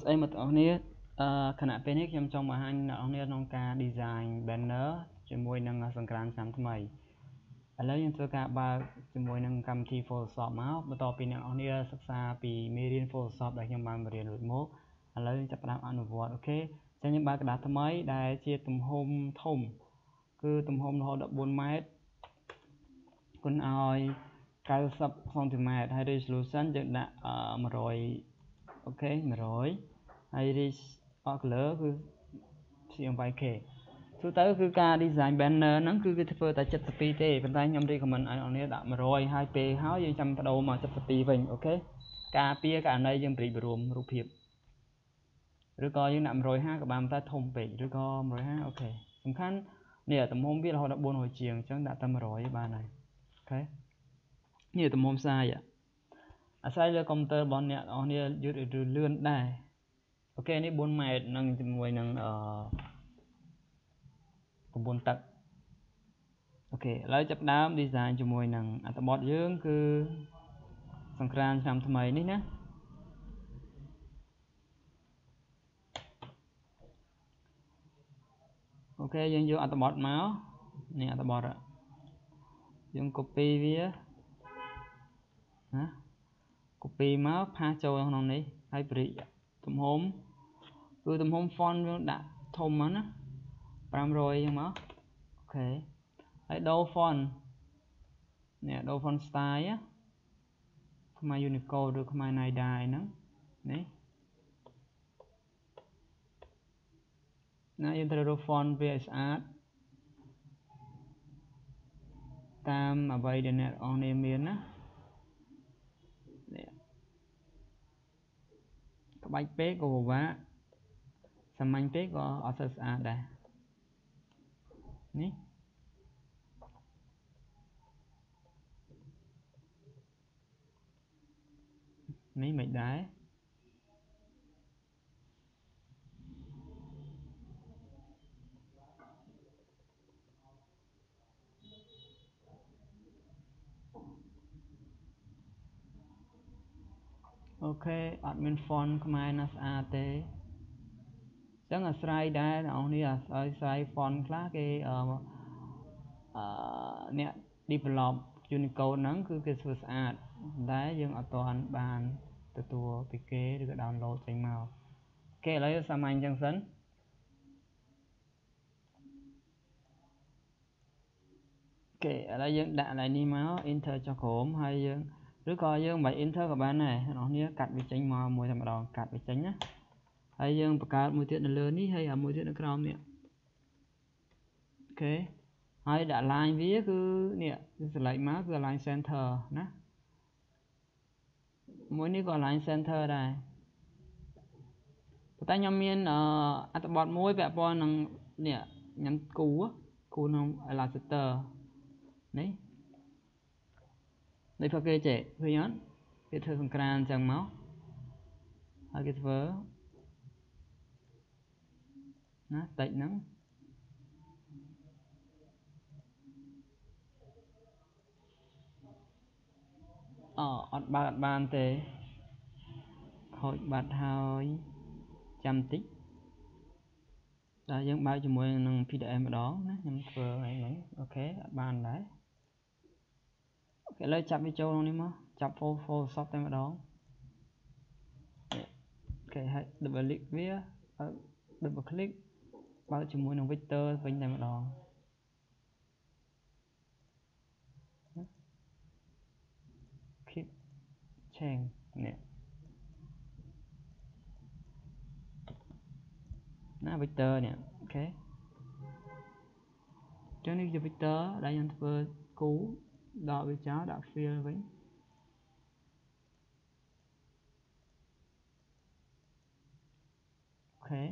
ស្អីមកបងប្អូននេះខណៈពេលនេះខ្ញុំចង់បង្ហាញអ្នកនរក្នុងការ design banner ជាមួយនឹងសង្ក្រាន្តឆ្នាំថ្មីឥឡូវយើងធ្វើការបើកជាមួយនឹងកម្មវិធី Photoshop មកបន្ទាប់ពីអ្នកនរសិក្សាពីមេរៀន Photoshop ដែលខ្ញុំបានបង្រៀនរួចមកឥឡូវយើងចាប់ផ្ដើមអនុវត្តអូខេអញ្ចឹងខ្ញុំបើកกระดาษថ្មីដែលជាទំហំធំគឺទំហំរហូតដល់4ម៉ែត្រគុណឲ្យ90 សង់ទីម៉ែត្រហើយ resolution យើងដាក់100អូខេ100ហើយ color គឺ CMYK ទូទៅគឺការ design banner ហ្នឹងគឺវាធ្វើតែ72ទេប៉ុន្តែខ្ញុំ recommend ឲ្យអ្នកដាក់100ហើយពេលហើយយើងចាំបដូរមក72វិញអូខេការពារករណីយើងព្រីករួមរូបភាពឬក៏យើងដាក់150ក៏បានតែធំពេកឬក៏150អូខេសំខាន់នេះទំហំវារហូតដល់400ជាងអញ្ចឹងដាក់តែ100បានហើយអូខេនេះទំហំសាយអាស្រ័យលើកុំព្យូទ័ររបស់អ្នកនរយឺតឬលឿនដែរអូខេនេះ4ម៉ែត្រនឹងជាមួយនឹង9ទឹកអូខេឥឡូវចាប់ដើម design ជាមួយនឹងអត្ថបទយើងគឺសង្ក្រាន្តឆ្នាំថ្មីនេះណាអូខេយើងយកអត្ថបទមកនេះអត្ថបទយើង copy វាណា copy មកផាសចូលក្នុងនេះហើយព្រីទំហំគឺទំហំ font យើងដាក់ធំមកណា500អញ្ចឹងមកអូខេហើយដូរ font នេះដូរ font style ខ្មែរ Unicode ឬខ្មែរ Naida ហ្នឹងនេះណាយើងត្រូវរក font វាឲ្យស្អាតតាមអ្វីដែលអ្នកនរមានណានេះក្បាច់ពេកក៏ពិបាកសាមញ្ញពេកក៏អត់សូវស្អាតដែរនេះមិនដែរអូខេអត់មាន font ខ្មែរណាស្អាតទេចឹងអាស្រ័យដែរអ្នកនរអាស្រ័យ font ខ្លះគេអ្នក develop Unicode ហ្នឹងគឺគេធ្វើស្អាតតែយើងអត់ទាន់បានទទួលពីគេឬក៏ download ចេញមកអូខេឥឡូវសាមញ្ញចឹងសិនអូខេឥឡូវយើងដាក់កន្លែងនេះមក enter ចុះក្រោមហើយយើងឬក៏យើងមិនបាច់ enter ក៏បានដែរអ្នកនរកាត់វាចេញមកមួយតែម្ដងកាត់វាចេញណាហើយយើងបង្កើតមួយទៀតនៅលើនេះហើយមួយទៀតនៅក្រោមនេះអូខេហើយដាក់ line វាគឺនេះ select មកគឺ align center ណាមួយនេះក៏ align center ដែរប៉ុន្តែខ្ញុំមានអត្ថបទមួយពាក់ព័ន្ធនឹងនេះខ្ញុំគូក្នុង Illustrator នេះដូចពួកគេចេះឃើញអត់គេធ្វើសង្ក្រានអញ្ចឹងមកហើយគេធ្វើណាតិចហ្នឹងអត់បើកអត់បានទេខូចបាត់ហើយចាំតិចតែយើងបើកជាមួយនឹង PDF ម្ដងណាខ្ញុំធ្វើឲ្យហ្នឹងអូខេអត់បានដែរអូខេឥឡូវចាប់វាចូលក្នុងនេះមកចាប់ Photoshop តែម្ដងអូខេហើយ double click វា double click បើកជាមួយនឹង vector វិញតែម្ដងkeep change នេះណា vector នេះអូខេចឹងនេះជា vector ដែលខ្ញុំធ្វើគូដកវាចោលដាក់ fill វិញអូខេ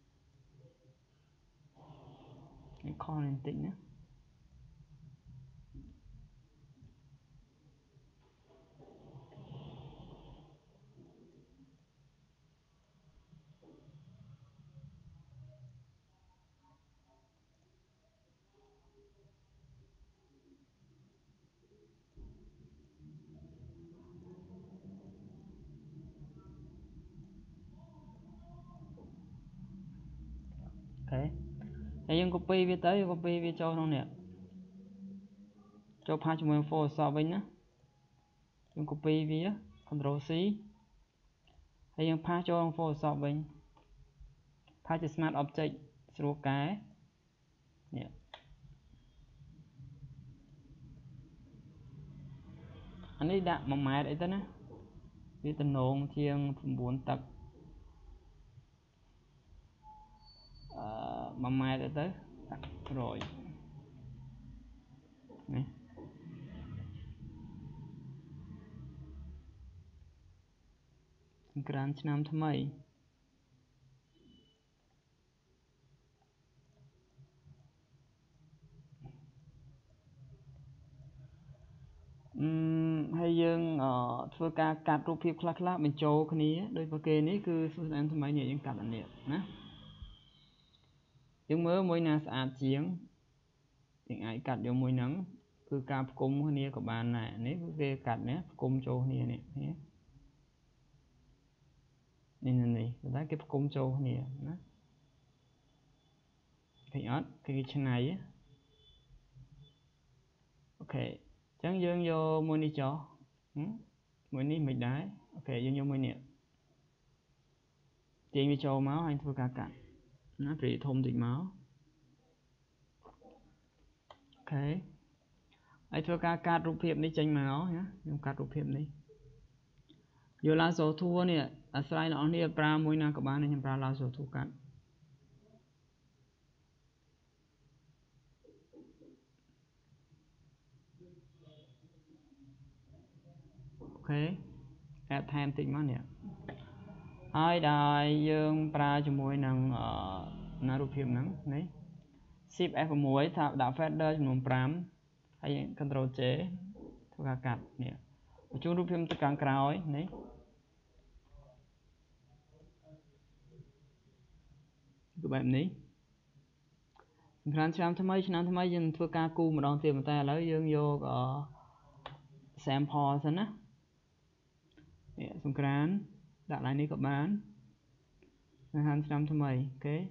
នេះខលបន្តិចណា okហើយយើង copy វាទៅ copy វាចូលក្នុងនេះចូល path ជាមួយ Photoshop វិញណាយើង copy វា Ctrl C ហើយយើង path ចូលក្នុង Photoshop វិញ path ជា Smart Object ស្រួលកែនេះអានេះដាក់ 1 ម៉ែត្រអីទៅណាវាទំនងជាង 9 តឹក1 ម៉ែត្រអីទៅដាក់100នេះសង្ក្រាន្តឆ្នាំថ្មីហើយយើងធ្វើការកាត់រូបភាពខ្លះៗបញ្ចូលគ្នាដោយប្រគេនេះគឺសួស្ដីថ្មីនេះយើងកាត់អានេះណាយើងមើលមួយណាស្អាតជាងយើងអាចកាត់យកមួយហ្នឹងគឺការផ្គុំគ្នាក៏បានដែរនេះគឺគេកាត់នេះផ្គុំចូលគ្នានេះនេះតែគេផ្គុំចូលគ្នាណាឃើញអត់គេឆ្នៃអូខេអញ្ចឹងយើងយកមួយនេះចុះមួយនេះមិនដែរអូខេយើងយកមួយនេះទាញវាចូលមកហើយធ្វើការកាត់ណាព្រីធំតិចមកអូខេហើយធ្វើការកាត់រូបភាពនេះចេញមកណាខ្ញុំកាត់រូបភាពនេះយក Lasso Tool នេះអាស្រ័យអ្នកនរប្រើមួយណាក៏បានខ្ញុំប្រើ Lasso Tool កាត់អូខេadd ថែមតិចមកនេះហើយដែលយើងប្រើជាមួយនឹងណារូបភាពហ្នឹងនេះ Shift F6 ថាដាក់ Fader ចំនួន5ហើយ Ctrl J ធ្វើការកាត់នេះបញ្ចូលរូបភាពទៅខាងក្រោយនេះគឺបែបនេះសង្ក្រាន្តឆ្នាំថ្មីយើងធ្វើការគូម្ដងទៀតតែឥឡូវយើងយក sample សិនណានេះសង្ក្រាន្តដាក់ឡើងនេះក៏បានសង្ក្រាន្តឆ្នាំថ្មីអូខេ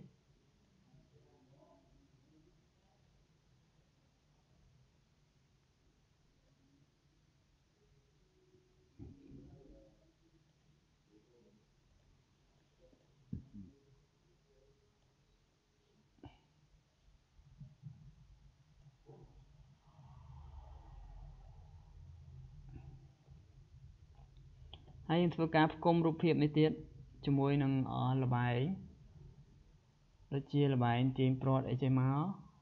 ហើយយើងធ្វើការផ្គុំរូបភាពនេះទៀតជាមួយនឹងល្បែងដូចជាល្បែងទាញព្រ័ត្រអីចេះមក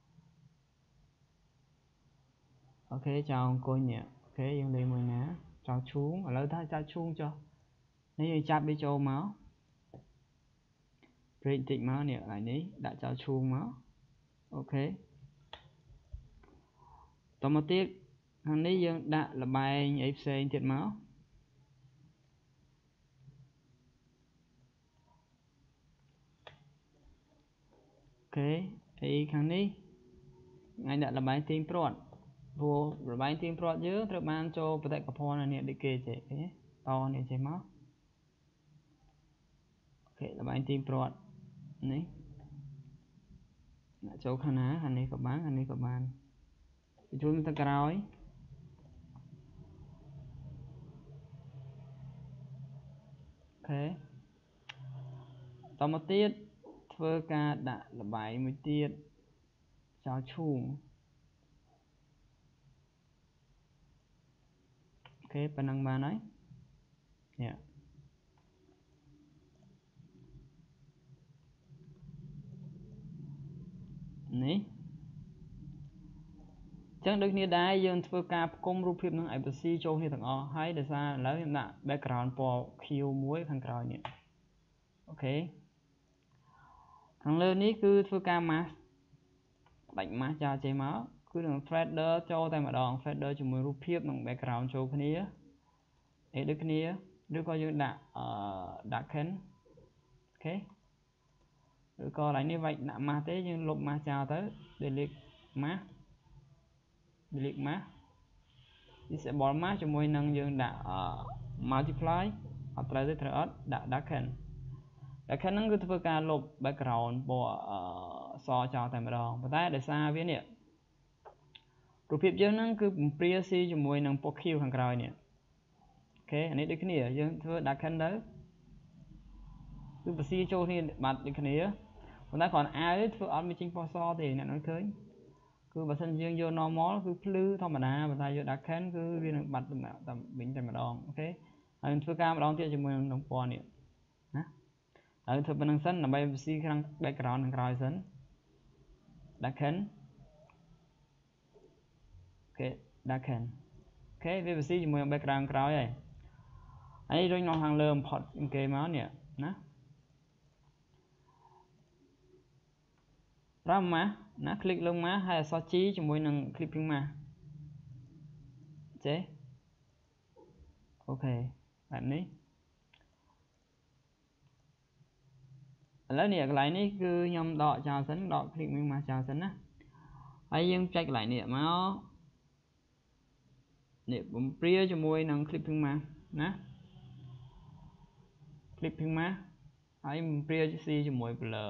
អូខេចៅអង្គុញនេះអូខេយើងលេងមួយណាចៅឈូងឥឡូវថាចៅឈូងចុះនេះយើងចាប់វាចូលមកព្រេកបន្តិចមកនេះកន្លែងនេះដាក់ចៅឈូងមកអូខេតមកទៀតខាងនេះយើងដាក់ល្បែងអីផ្សេងទៀតមកអូខេហើយខាងនេះអាចដាក់ល្បែងទាញព្រ័ត្រព្រោះល្បែងទាញព្រ័ត្រយើងត្រូវបានចូលបេតិកភណ្ឌនេះដូចគេចេះតនេះចេះមកអូខេល្បែងទាញព្រ័ត្រនេះដាក់ចូលខាងណាខាងនេះក៏បានខាងនេះក៏បានបញ្ចូលទៅក្រោយអូខេតមកទៀតធ្វើការដាក់ល្បែងមួយទៀតចោលឈូងអូខេប៉ុណ្ណឹងបានហើយនេះនេះចឹងដូចគ្នាដែរយើងធ្វើការផ្គុំរូបភាពនឹងឲ្យប្រស៊ីចូលគ្នាទាំងអស់ហើយដោយសារឥឡូវខ្ញុំដាក់ background ពណ៌ខៀវមួយខាងក្រោយនេះអូខេខាងលើនេះគឺធ្វើការ mask ផ្ដាច់ mask ចោលចេញមកគឺនឹង fader ចូលតែម្ដង fader ជាមួយរូបភាពនិង background ចូលគ្នាអីដូចគ្នាឬក៏យើងដាក់darken អូខេឬក៏កន្លែងនេះវាច់ដាក់ mask ទេយើងលុប mask ចោលទៅ delete mask disable mask ជាមួយនឹងយើងដាក់ multiply អត់ត្រូវទេត្រូវអត់ដាក់ darken ហ្នឹងគឺធ្វើការលុប background ពណ៌សចោលតែម្ដងប៉ុន្តែដោយសារវានេះរូបភាពយើងហ្នឹងគឺបំព្រាស៊ីជាមួយនឹងពណ៌ខៀវខាងក្រោយនេះអូខេអានេះដូចគ្នាយើងធ្វើដាក់ candle គឺបស៊ីចូលគ្នាបាត់ដូចគ្នាប៉ុន្តែគ្រាន់អាវធ្វើអត់មានចេញពណ៌សទេអ្នកនឹងឃើញគឺបើសិនយើងយក normal គឺភ្លឺធម្មតាប៉ុន្តែយក dark can គឺវានឹងបាត់តែវិញតែម្ដងអូខេហើយធ្វើការម្ដងទៀតជាមួយនឹងពណ៌នេះណាហើយធ្វើប៉ុណ្្នឹងសិនដើម្បីបស៊ីខាង background ខាងក្រោយសិន dark can អូខេ dark can អូខេវាបស៊ីជាមួយនឹង background ក្រោយហើយរុញមកខាងលើបំផុតគេមកនេះណាប្រើម៉ាស់ណា click លើម៉ាស់ហើយអក្សរ G ជាមួយនឹង clipping mask ចេះអូខេបែបនេះឥឡូវនេះកន្លែងនេះគឺខ្ញុំដកចោលសិនដក clipping mask ចោលសិនណាហើយយើងចែកកន្លែងនេះមកនេះបំព្រាជាមួយនឹង clipping mask ណា clipping mask ហើយបំព្រាស៊ីជាមួយ blur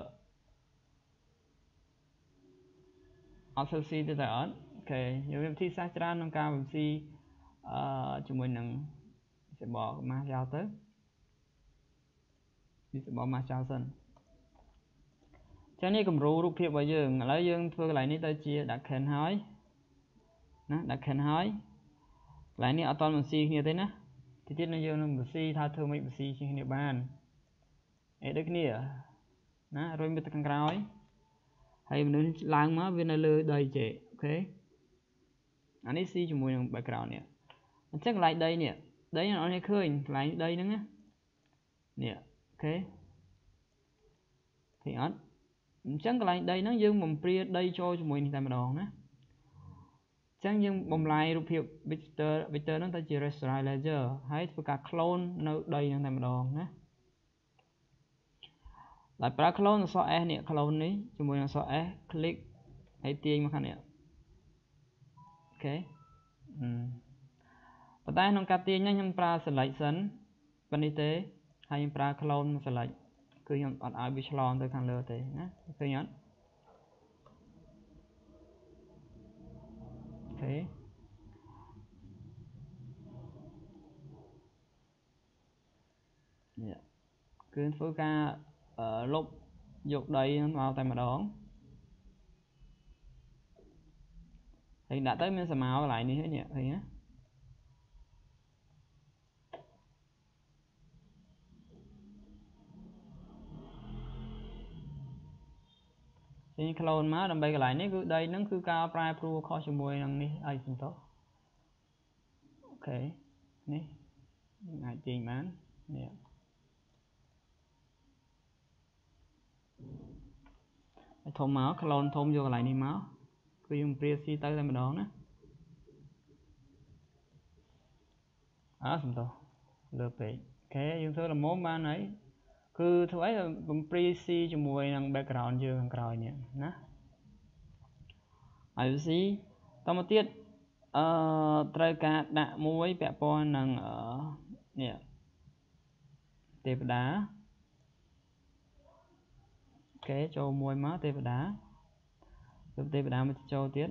អត់ធ្វើស៊ីទៅតែអត់អូខេយើងមានវិធីសាស្ត្រច្រើនក្នុងការបំស៊ីជាមួយនឹងសបកម៉ាស់ចោលទៅពីសបកម៉ាស់ចោលសិនចឹងនេះគំរូរូបភាពរបស់យើងឥឡូវយើងធ្វើកន្លែងនេះទៅជាដាក់ can ហើយណាដាក់ can ហើយកន្លែងនេះអត់តន់បង្ស៊ីគ្នាទេណាទីទៀតយើងនឹងបង្ស៊ីថាធ្វើម៉េចបង្ស៊ីគ្នាបានដូចគ្នាណារុញទៅខាងក្រោយហើយមនុស្សឡើងមកវានៅលើដីចេអូខេអានេះស៊ីជាមួយនឹង background នេះអញ្ចឹងកន្លែងដីនេះដីអ្នកនរឃើញកន្លែងដីហ្នឹងណានេះអូខេឃើញអត់អញ្ចឹងកន្លែងដីហ្នឹងយើងបំព្រាដីចូលជាមួយនេះតែម្ដងណាអញ្ចឹងយើងបំលាយរូបភាព vector ហ្នឹងទៅជា raster layer ហើយធ្វើការ clone នៅដីហ្នឹងតែម្ដងណាដោយប្រើ clone អក្សរ S នេះ clone នេះជាមួយនឹងអក្សរ S click ហើយទាញមកខាងនេះអូខេប៉ុន្តែក្នុងការទាញខ្ញុំប្រើ select សិនប៉ុណ្នេះទេហើយខ្ញុំប្រើ clone select គឺខ្ញុំអត់ឲ្យវាឆ្លងទៅខាងលើទេណាឃើញអត់អូខេនេះគឺធ្វើការលុបយកដីមកតែម្ដងហើយដាក់ទៅមានស្មៅកន្លែងនេះនេះឃើញណាចេញ clone មកដើម្បីកន្លែងនេះគឺដីហ្នឹងគឺការប្រែប្រួលខុសជាមួយនឹងនេះអីបន្តអូខេនេះអាចទាញបាននេះឲ្យធំមក clone ធំយកកន្លែងនេះមកគឺយើងព្រាស៊ីទៅតែម្ដងណាសំទោសលើពេកអូខេយើងធ្វើល្មមបានហើយគឺធ្វើអីបំព្រាស៊ីជាមួយនឹង background យើងខាងក្រោយនេះណាហើយស៊ីតមកទៀតត្រូវការដាក់មួយពាក់ព័ន្ធនឹងនេះទេវតាអូខេចូលមួយមកទេវតាទេវតាមកចូលទៀត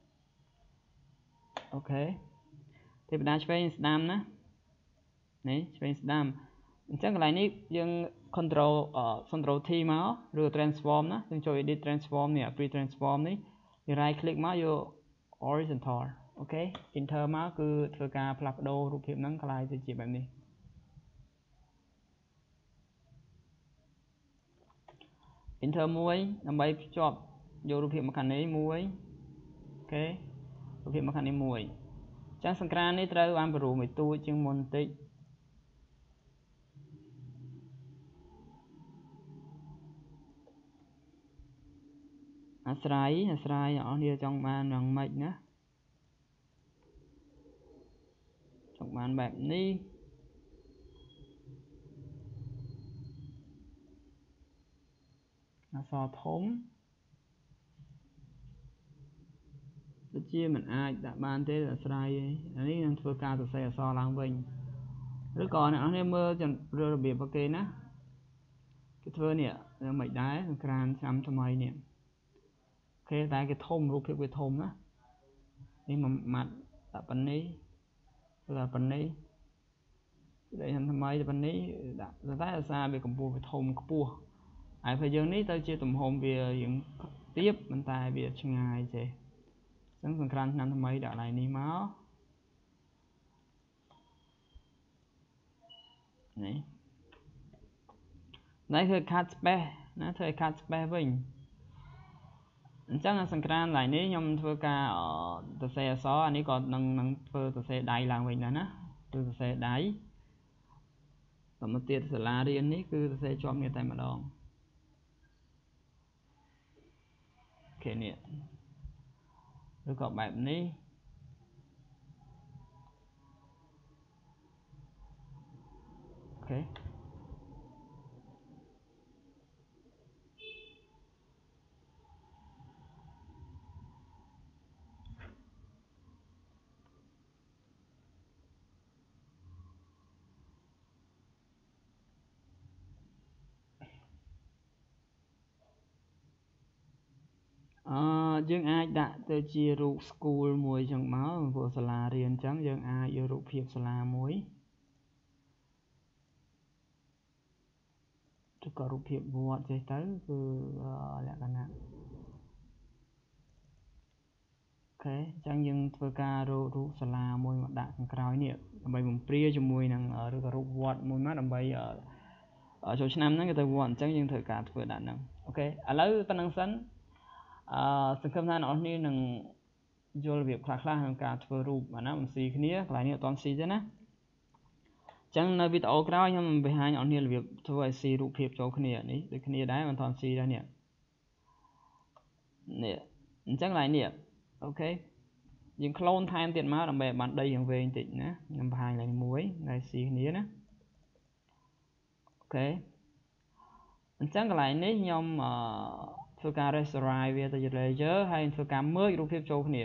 អូខេទេវតាឆ្វេងស្ដាំណានេះឆ្វេងស្ដាំអញ្ចឹងកន្លែងនេះយើង control T មកឬ transform ណាយើងចូល edit transform នេះ pre transform នេះយើង right click មកយក horizontal អូខេ enter មកគឺធ្វើការផ្លាស់ប្ដូររូបភាពហ្នឹងកន្លែងទៅជាបែបនេះenter មួយដើម្បីភ្ជាប់យករូបភាពមកខាងនេះមួយអូខេរូបភាពមកខាងនេះមួយអញ្ចឹងសង្គ្រាមនេះត្រូវបានបរូមួយតួជាងមុនបន្តិចអាស្រ័យអ្នកនេះចង់បានយ៉ាងម៉េចណាចង់បានបែបនេះអក្សរធំដូចជាមិនអាចដាក់បានទេអាស្រ័យអានេះនឹងធ្វើការសរសេរអក្សរឡើងវិញឬក៏អ្នកនរមើលរបៀបរបស់គេណាគេធ្វើនេះយ៉ាងម៉េចដែរសង្គ្រាមឆ្នាំថ្មីនេះ ok tại cái thômรูphiệp cái thôm á nhưng mà mặt là phần này là phần này đây thành mấy phần này đã là xa về cầm bùa về thôm cái bùa ai phải dương ní tới chia tùm hôm về những tiếp bên tai về chừng ngày chứ sáng phần khăn năm mấy đã lại ní máu này nàyคือ cut spare นะ thôi cut spare វិញអញ្ចឹងសង្គ្រាមឡើយនេះខ្ញុំធ្វើការសរសេរអក្សរអានេះក៏នឹងធ្វើសរសេរដៃឡើងវិញដែរណាគឺសរសេរដៃសម្រាប់ទៀតសាលារៀននេះគឺសរសេរជាប់គ្នាតែម្ដងអូខេនេះឬក៏បែបនេះអូខេយើងអាចដាក់ទៅជារូប school មួយចឹងមកព្រោះសាលារៀនអញ្ចឹងយើងអាចយករូបភាពសាលាមួយឬក៏រូបភាពវត្តចេះទៅគឺលក្ខណៈអូខេអញ្ចឹងយើងធ្វើការរូបសាលាមួយមកដាក់ខាងក្រោយនេះដើម្បីបំព្រាជាមួយនឹងឬក៏រូបវត្តមួយមកដើម្បីចូលឆ្នាំហ្នឹងគេទៅវត្តអញ្ចឹងយើងត្រូវការធ្វើដាក់ហ្នឹងអូខេឥឡូវប៉ុណ្្នឹងសិនសង្ឃឹមថាអ្នកនរគ្នានឹងយល់របៀបខ្លះៗក្នុងការធ្វើរូបអាណាមិនស៊ីគ្នាកន្លែងនេះអត់ទាន់ស៊ីទេណាអញ្ចឹងនៅវីដេអូក្រោយខ្ញុំបង្ហាញអ្នកនរគ្នារបៀបធ្វើឲ្យស៊ីរូបភាពចូលគ្នានេះដូចគ្នាដែរមិនទាន់ស៊ីដែរនេះអញ្ចឹងកន្លែងនេះអូខេយើង clone ថែមទៀតមកដើម្បីឲ្យបានដីយ៉ាងវែងតិចណាខ្ញុំបង្ហាញឡើងមួយដែលស៊ីគ្នាណាអូខេអញ្ចឹងកន្លែងនេះខ្ញុំធ្វើការ rasterize វាទៅជា layer ហើយធ្វើការ merge រូបភាពចូលគ្នា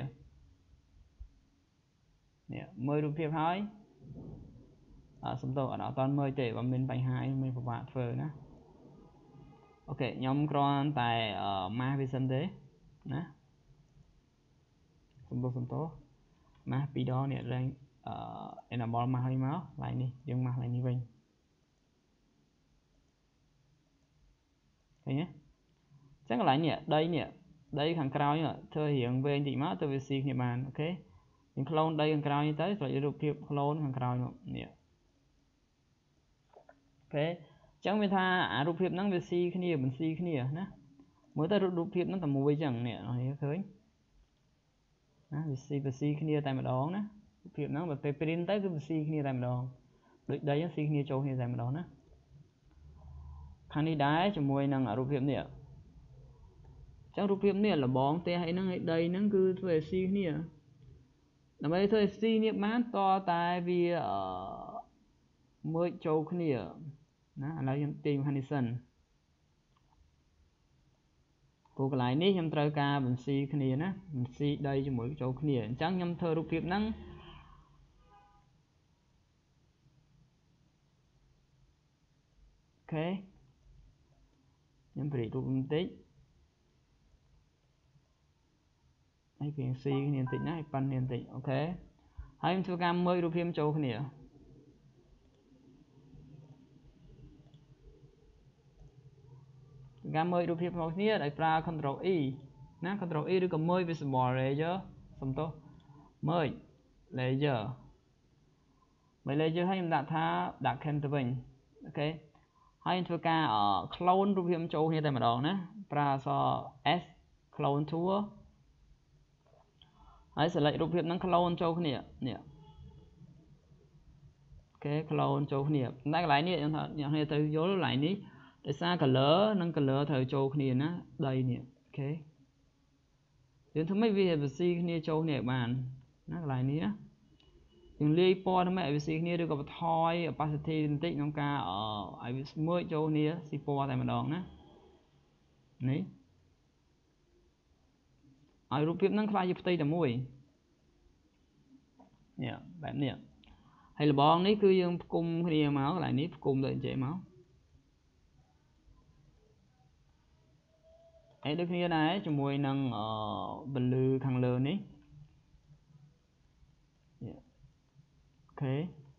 នេះ merge រូបភាពហើយសំដៅអត់តាន់ merge ទេបើមានបញ្ហាអីមានពិបាកធ្វើណាអូខេខ្ញុំគ្រាន់តែ mask វាសិនទេណាសំដៅ mask ពីរដងនេះឡើងenable mask ឲ្យមកកន្លែងនេះយើង mask កន្លែងនេះវិញឃើញទេអញ្ចឹងកន្លែងនេះដីខាងក្រោយធ្វើរៀងវែងតិចមកទៅវាស៊ីគ្នាបានអូខេយើង clone ដីខាងក្រោយទៅស្លេចរូបភាព clone ខាងក្រោយមកនេះអូខេអញ្ចឹងមានថាអារូបភាពហ្នឹងវាស៊ីគ្នាមិនស៊ីគ្នាណាមើលទៅរូបភាពហ្នឹងតែមួយអញ្ចឹងនេះឃើញណាវាស៊ីគ្នាតែម្ដងណារូបភាពហ្នឹងបើពេល print ទៅគឺវាស៊ីគ្នាតែម្ដងដូចដីហ្នឹងស៊ីគ្នាចូលគ្នាតែម្ដងណាខាងនេះដែរជាមួយនឹងរូបភាពនេះចឹងរូបភាពនេះលបងផ្ទះអីហ្នឹងឲ្យដីហ្នឹងគឺធ្វើឲ្យស៊ីគ្នាដើម្បីធ្វើឲ្យស៊ីគ្នាបានតតែវាមើលចូលគ្នាណាឥឡូវខ្ញុំទាញខាងនេះសិនគោលកន្លែងនេះខ្ញុំត្រូវការបញ្ស៊ីគ្នាណាបញ្ស៊ីដីជាមួយចូលគ្នាអញ្ចឹងខ្ញុំធ្វើរូបភាពហ្នឹងអូខេខ្ញុំប្រៀបរូបបន្តិចហើយវាស៊ីគ្នាបន្តិចណាឲ្យប៉ាន់គ្នាបន្តិចអូខេហើយខ្ញុំធ្វើការមើលរូបភាពចូលគ្នាការមើលរូបភាពរបស់គ្នាដោយប្រើ Ctrl E ណា Ctrl E ឬក៏ merge visible layer សំទោស merge layer ហើយខ្ញុំដាក់ Center វិញអូខេហើយធ្វើការ clone រូបភាពចូលគ្នាតែម្ដងណាប្រើអក្សរ S clone tool ហើយ select រូបភាពហ្នឹង clone ចូលគ្នានេះអូខេ clone ចូលគ្នាតែកន្លែងនេះខ្ញុំថាអ្នកគ្នាត្រូវយល់កន្លែងនេះដោយសារ color និង color ត្រូវចូលគ្នាណាដីនេះអូខេយើងធ្វើម៉េចវាស៊ីគ្នាចូលគ្នាឲ្យបានណាកន្លែងនេះណាយើងលាយពណ៌ធ្វើម៉េចឲ្យវាស៊ីគ្នាឬក៏បន្ថយ opacity បន្តិចក្នុងការឲ្យវាមើលចូលគ្នាស៊ីពណ៌តែម្ដងណានេះឲ្យរូបភាពហ្នឹងខ្លាចជាផ្ទៃតែមួយនេះបែបនេះហើយលបងនេះគឺយើងផ្គុំគ្នាមកកន្លែងនេះផ្គុំទៅអញ្ចឹងមក ấy được như này cho mùi năng bình lư khăn lơ ní ok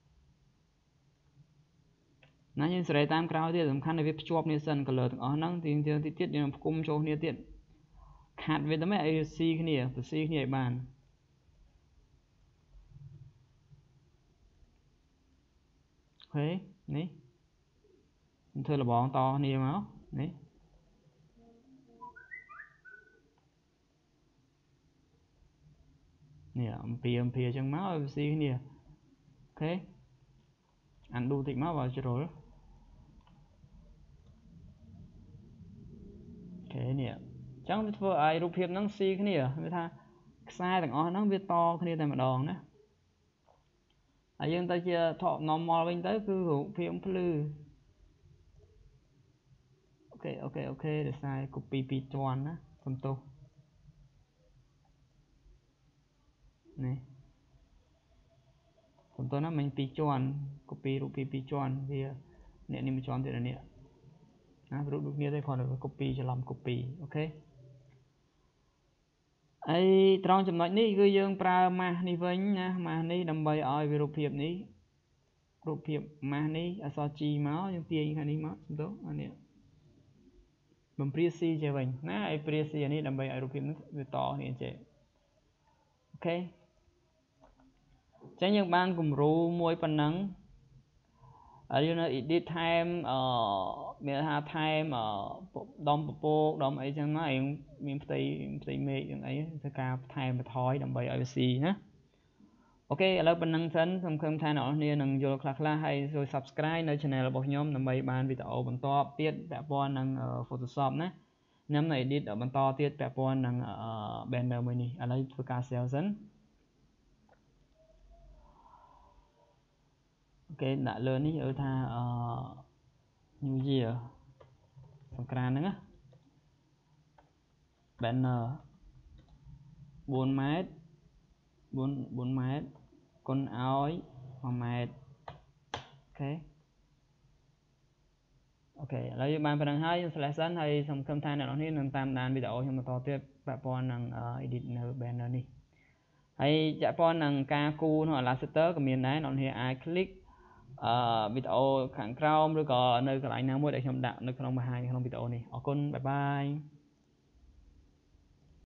nãy nhưng sẽ tam cao thì tầm khăn là việc chụp này sân color ở năng thì tiết nhưng cung cho này tiết hạt về tấm này C cái này từ C cái này bàn ok ní thôi là bỏ to này máu ní nè ampere chẳng máu C cái này ok anh đu tịnh máu vào cho rồi ok nè chẳng vừa ai rụp hiệp năng C cái này với tha sai thằng ó năng viết to cái này tại mà đòn đó dương ta chia thọ normal bên tới cứ rụp hiệp blue ok để sai copy pi tròn á xong tô này xong tô nó mình pi tròn copy rụp pi tròn thì nè mình tròn thì là nè rụp được như thế còn được copy cho làm copy ok ấy trongចំណុចនេះគឺយើងប្រើ mask នេះវិញណា mask នេះដើម្បីឲ្យវារូបភាពនេះ mask នេះអក្សរ G មកយើងទាញខាងនេះមកទៅអានេះបំព្រា C ជាវិញណាឲ្យព្រា C អានេះដើម្បីឲ្យរូបភាពនេះវាតនេះចេះអូខេអញ្ចឹងយើងបានគំរូមួយប៉ុណ្ណឹងហើយយើងនៅ edit ថែមមានថាថែមដុំពពកដុំអីចឹងមកយើងមានផ្ទៃមេឃយ៉ាងអីធ្វើការថែមបន្ថយដើម្បីឲ្យវា C ណាអូខេឥឡូវប៉ុណ្ណឹងសិនសង្ឃឹមថាអ្នកនរគ្នានឹងយល់ខ្លះៗហើយជួយ Subscribe នៅ Channel របស់ខ្ញុំដើម្បីបានវីដេអូបន្តទៀតពាក់ព័ន្ធនឹង Photoshop ណាខ្ញុំនៅ edit បន្តទៀតពាក់ព័ន្ធនឹង banner មួយនេះឥឡូវធ្វើការ share សិនអូខេដាក់លើនេះឲ្យថា New Year សង្ក្រាន្តហ្នឹងណា banner 4 ម៉ែត្រ4ម៉ែត្រគុណឲ្យ1ម៉ែត្រអូខេឥឡូវយើងបានប៉ុណ្្នឹងហើយយើង slash សិនហើយសង្ឃឹមថាអ្នកនរគ្នានឹងតាមដានវីដេអូខ្ញុំបន្តទៀតពាក់ព័ន្ធនឹង edit នៅ banner នេះហើយពាក់ព័ន្ធនឹងការគូរនៅ Illustrator ក៏មានដែរអ្នកនរគ្នាអាច click វីដេអូខាងក្រោមឬក៏នៅកន្លែងណាមួយដែលខ្ញុំដាក់នៅក្នុងបង្ហាញក្នុងវីដេអូនេះអរគុណបាយបាយ